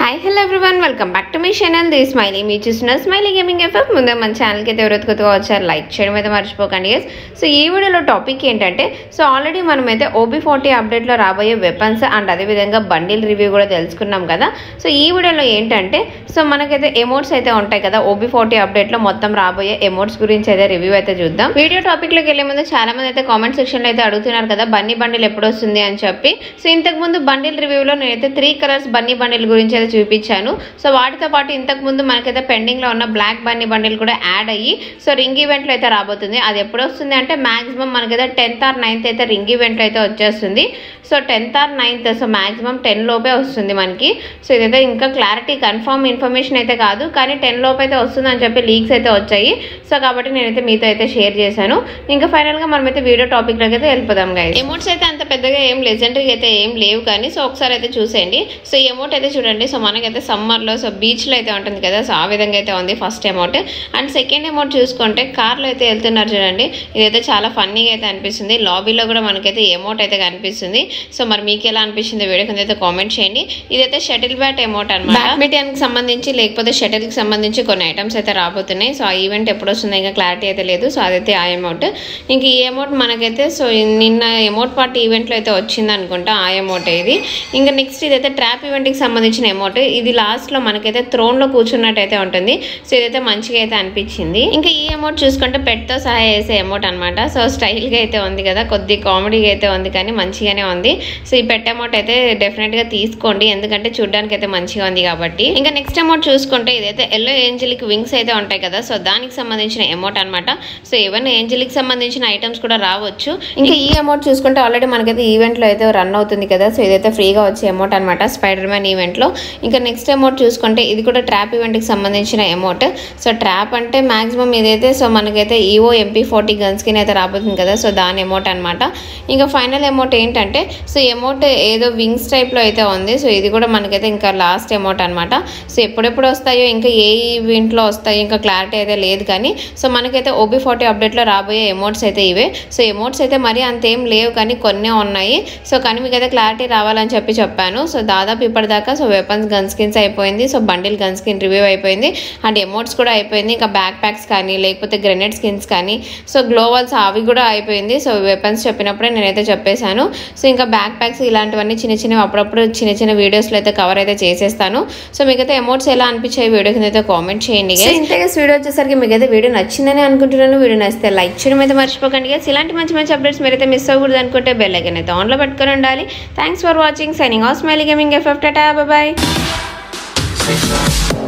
Hi, hello everyone, welcome back to my channel. This is Smiley. మీరు చూస్తున్న smiley gaming FF. ముందే మన ఛానల్కి అయితే ఎవరైతే కొత్తగా వచ్చారు లైక్ చేయడం అయితే మర్చిపోకండి గైస్. సో ఈ వీడియోలో టాపిక్ ఏంటంటే ఆల్రెడీ మనమైతే OB40 అప్డేట్లో రాబోయే వెపన్స్ అండ్ అదేవిధంగా బండిల్ రివ్యూ కూడా తెలుసుకున్నాం కదా. సో ఈ వీడియోలో ఏంటంటే మనకైతే ఎమోట్స్ అయితే ఉంటాయి కదా, OB40 అప్డేట్లో మొత్తం రాబోయే ఎమోట్స్ గురించి అయితే రివ్యూ అయితే చూద్దాం. వీడియో టాపిక్లోకి వెళ్ళే ముందు చాలా మంది అయితే కామెంట్ సెక్షన్లో అయితే అడుగుతున్నారు కదా బన్నీ బండిల్ ఎప్పుడు వస్తుంది అని చెప్పి. సో ఇంతకుముందు బండిల్ రివ్యూలో నేనైతే 3 కలర్స్ బన్నీ బండిల్ గురించి అయితే చూపించాను. సో వాటితో పాటు ఇంతకు ముందు మనకైతే పెండింగ్ లో ఉన్న బ్లాక్ బన్నీ బండిల్ కూడా యాడ్ అయ్యి రింగ్ ఈవెంట్ లో అయితే రాబోతుంది. అది ఎప్పుడు వస్తుంది అంటే మాక్సిమం మనకైతే 10th or 9th అయితే రింగ్ ఈవెంట్ లో అయితే వచ్చేస్తుంది. So 10th or 9th maximum 10 లోపే వస్తుంది మనకి. సో ఇదైతే ఇంకా క్లారిటీ కన్ఫర్మ్ ఇన్ఫర్మేషన్ అయితే కాదు, కానీ 10 లోపు అయితే వస్తుంది అని చెప్పి లీక్స్ అయితే వచ్చాయి. సో కాబట్టి నేనైతే మీతో అయితే షేర్ చేశాను. ఇంకా ఫైనల్ గా మనమైతే వీడియో టాపిక్ లోకి అయితే వెళ్ళిపోదాం గైస్. ఎమోట్స్ అయితే అంత పెద్దగా ఏం లెజెండరీ అయితే ఏం లేవు, కానీ ఒకసారి అయితే చూసేయండి. సో ఈ ఎమోట్ అయితే చూడండి. సో మనకైతే సమ్మర్లో బీచ్లో అయితే ఉంటుంది కదా, సో ఆ విధంగా అయితే ఉంది first emote. And second emote చూసుకుంటే కార్లో అయితే వెళ్తున్నారు చూడండి. ఇదైతే చాలా ఫన్నీగా అయితే అనిపిస్తుంది. లాబీలో కూడా మనకైతే ఎమోట్ అయితే కనిపిస్తుంది. సో మరి మీకు ఎలా అనిపిస్తుంది వీడియో కింద అయితే కామెంట్ చేయండి. ఇదైతే షటిల్ బ్యాట్ ఎమోట్ అనమాట. బ్యాడ్మింటన్కి సంబంధించి లేకపోతే షటిల్కి సంబంధించి కొన్ని ఐటమ్స్ అయితే రాబోతున్నాయి. సో ఆ ఈవెంట్ ఎప్పుడు వస్తుందో ఇంకా క్లారిటీ అయితే లేదు. సో అదైతే ఆ ఎమోట్. ఇంక ఈ ఎమోట్ మనకైతే నిన్న ఎమోట్ పార్టీ ఈవెంట్లో అయితే వచ్చింది అనుకుంటా ఆ ఎమోట్ ఇది. ఇంకా నెక్స్ట్ ఇదైతే ట్రాప్ ఈవెంట్కి సంబంధించిన ఎమోట్. ఇది లాస్ట్లో మనకైతే థ్రోన్లో కూర్చున్నట్టు అయితే ఉంటుంది. సో ఇదైతే మంచిగా అయితే అనిపించింది. ఇంకా ఈ ఎమోట్ చూసుకుంటే పెట్తో సహా వేసే ఎమోట్ అనమాట. సో స్టైల్గా అయితే ఉంది కదా, కొద్ది కామెడీగా అయితే ఉంది, కానీ మంచిగానే ఉంది. సో ఈ పెట్ ఎమోట్ అయితే డెఫినెట్గా తీసుకోండి, ఎందుకంటే చూడడానికి అయితే మంచిగా ఉంది కాబట్టి. ఇంకా నెక్స్ట్ ఎమోట్ చూసుకుంటే ఇదైతే ఎల్లో ఏంజలిక్ వింగ్స్ అయితే ఉంటాయి కదా, సో దానికి సంబంధించిన ఎమోట్ అనమాట. సో ఈవెన్ ఏంజలిక్ సంబంధించిన ఐటమ్స్ కూడా రావచ్చు. ఇంకా ఈ ఎమోట్ చూసుకుంటే ఆల్రెడీ మనకైతే ఈవెంట్లో అయితే రన్ అవుతుంది కదా, సో ఇదైతే ఫ్రీగా వచ్చే ఎమోట్ అనమాట స్పైడర్ మ్యాన్ ఈవెంట్లో. ఇంకా నెక్స్ట్ ఎమోట్ చూసుకుంటే ఇది కూడా ట్రాప్ ఈవెంట్కి సంబంధించిన ఎమోట్. సో ట్రాప్ అంటే మాక్సిమం ఇదైతే మనకైతే ఈవో MP40 గన్ స్కిన్ అయితే రాబోతుంది కదా, సో దాని ఎమోట్ అనమాట. ఇంకా ఫైనల్ ఎమోట్ ఏంటంటే ఎమోట్ ఏదో వింగ్స్ టైప్లో అయితే ఉంది. సో ఇది కూడా మనకైతే ఇంకా లాస్ట్ ఎమోట్ అనమాట. సో ఎప్పుడెప్పుడు వస్తాయో ఇంకా ఏ ఈవెంట్లో వస్తాయో ఇంకా క్లారిటీ అయితే లేదు, కానీ మనకైతే OB40 అప్డేట్లో రాబోయే ఎమోట్స్ అయితే ఇవే. సో ఎమోట్స్ అయితే మరీ అంతేం లేవు, కానీ కొన్నే ఉన్నాయి. సో కానీ మీకు అయితే క్లారిటీ రావాలని చెప్పాను. సో దాదాపు ఇప్పటిదాకా వెపన్స్ గన్ స్కిన్స్ అయిపోయింది. So bundle gun skin review అయిపోయింది అండ్ ఎమోట్స్ కూడా అయిపోయింది. ఇంకా బ్యాక్ ప్యాక్స్ కానీ లేకపోతే గ్రెనేడ్ స్కిన్స్ కానీ గ్లోవల్స్ అవి కూడా అయిపోయింది. సో వెపన్స్ చెప్పినప్పుడే నేనైతే చెప్పేశాను. సో ఇంకా బ్యాక్ ప్యాక్స్ ఇలాంటివన్నీ చిన్న అప్పుడప్పుడు చిన్న వీడియోస్లో అయితే కవర్ అయితే చేసేస్తాను. సో మీకైతే ఎమోట్స్ ఎలా అనిపించాయి వీడియో కింద అయితే కామెంట్ చేయండి. ఇంతగా వీడియో వచ్చేసరికి మీకైతే వీడియో నచ్చిందని అనుకుంటున్నాను. వీడియో నచ్చితే లైక్ చేయడం అయితే మర్చిపోకండి. ఇలాంటి మంచి అప్డేట్స్ మీరైతే మిస్ అవ్వకూడదు అనుకుంటే బెల్ ఐకాన్ అయితే ఆన్లో పెట్టుకొని ఉండాలి. Thanks for watching. Signing off smiley gaming FF. టాటా, బాయ్.